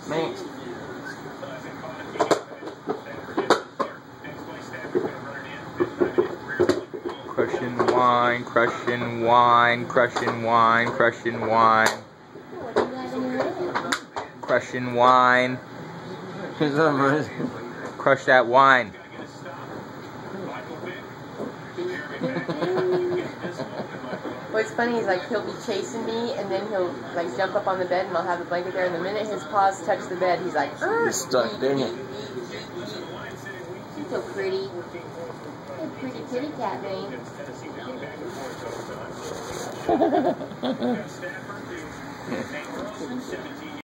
Manx. Crushing wine, crushing wine, crushing wine, crushing wine. Crushing wine. Crush that wine. What's funny is like he'll be chasing me and then he'll like jump up on the bed and I'll have the blanket there and the minute his paws touch the bed he's like He's stuck, didn't he? He's so pretty. Hey, pretty kitty cat, man.